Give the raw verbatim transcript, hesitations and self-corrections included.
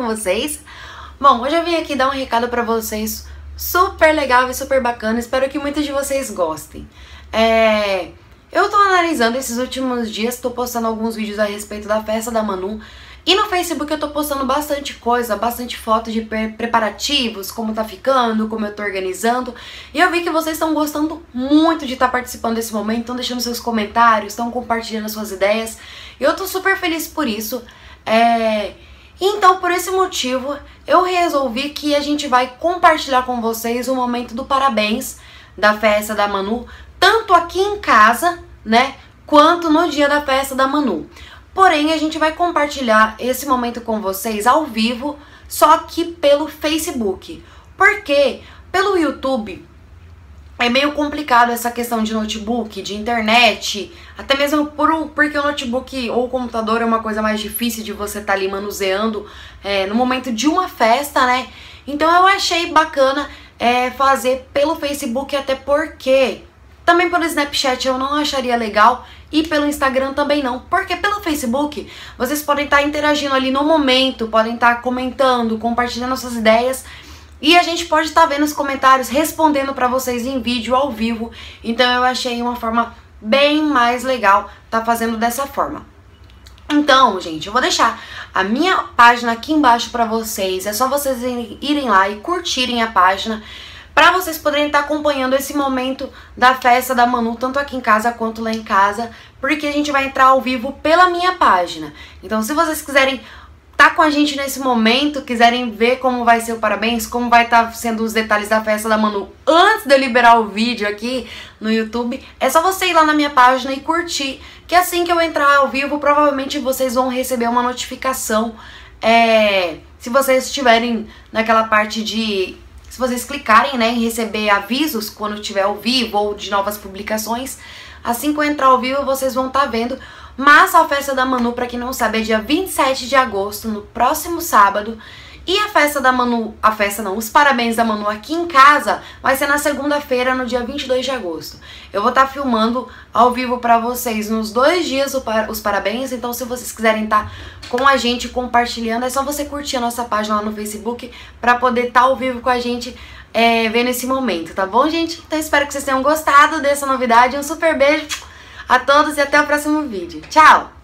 vocês? Bom, hoje eu vim aqui dar um recado pra vocês super legal e super bacana, espero que muitos de vocês gostem. É... Eu tô analisando esses últimos dias, tô postando alguns vídeos a respeito da festa da Manu, e no Facebook eu tô postando bastante coisa, bastante foto de preparativos, como tá ficando, como eu tô organizando. E eu vi que vocês estão gostando muito de estar participando desse momento, estão deixando seus comentários, estão compartilhando suas ideias. E eu tô super feliz por isso. É... Então, por esse motivo, eu resolvi que a gente vai compartilhar com vocês o momento do parabéns da festa da Manu, tanto aqui em casa, né, quanto no dia da festa da Manu. Porém, a gente vai compartilhar esse momento com vocês ao vivo, só que pelo Facebook. Porque pelo YouTube é meio complicado essa questão de notebook, de internet, até mesmo por, porque o notebook ou o computador é uma coisa mais difícil de você estar tá ali manuseando é, no momento de uma festa, né? Então eu achei bacana é, fazer pelo Facebook, até porque também pelo Snapchat eu não acharia legal e pelo Instagram também não, porque pelo Facebook vocês podem estar interagindo ali no momento, podem estar comentando, compartilhando suas ideias e a gente pode estar vendo os comentários, respondendo para vocês em vídeo, ao vivo. Então eu achei uma forma bem mais legal estar fazendo dessa forma. Então, gente, eu vou deixar a minha página aqui embaixo para vocês, é só vocês irem lá e curtirem a página, para vocês poderem estar acompanhando esse momento da festa da Manu, tanto aqui em casa quanto lá em casa, porque a gente vai entrar ao vivo pela minha página. Então, se vocês quiserem estar com a gente nesse momento, quiserem ver como vai ser o parabéns, como vai estar sendo os detalhes da festa da Manu antes de eu liberar o vídeo aqui no YouTube, é só você ir lá na minha página e curtir, que assim que eu entrar ao vivo, provavelmente vocês vão receber uma notificação, é, se vocês estiverem naquela parte de... Se vocês clicarem, né, em receber avisos quando tiver ao vivo ou de novas publicações, assim que eu entrar ao vivo vocês vão estar vendo. Mas a festa da Manu, pra quem não sabe, é dia vinte e sete de agosto, no próximo sábado. E a festa da Manu, a festa não, os parabéns da Manu aqui em casa vai ser na segunda-feira, no dia vinte e dois de agosto. Eu vou estar filmando ao vivo pra vocês nos dois dias os parabéns, então se vocês quiserem estar com a gente compartilhando, é só você curtir a nossa página lá no Facebook pra poder estar ao vivo com a gente é, vendo esse momento, tá bom, gente? Então espero que vocês tenham gostado dessa novidade, um super beijo a todos e até o próximo vídeo. Tchau!